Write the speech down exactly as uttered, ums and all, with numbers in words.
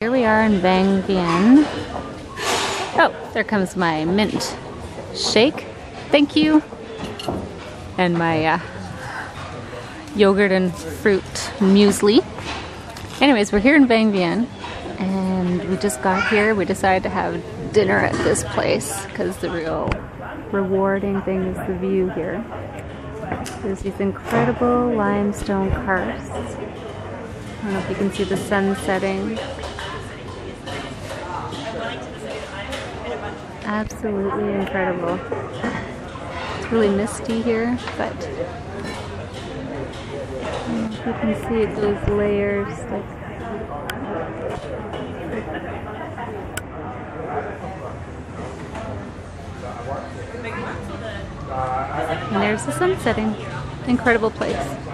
Here we are in Vang, Vieng. Oh, there comes my mint shake. Thank you. And my uh, yogurt and fruit muesli. Anyways, we're here in Vang, Vieng, and we just got here. We decided to have dinner at this place because the real rewarding thing is the view here. There's these incredible limestone karsts. I don't know if you can see the sun setting. Absolutely incredible. It's really misty here, but I don't know if you can see those layers. Like, and there's the sun setting. Incredible place.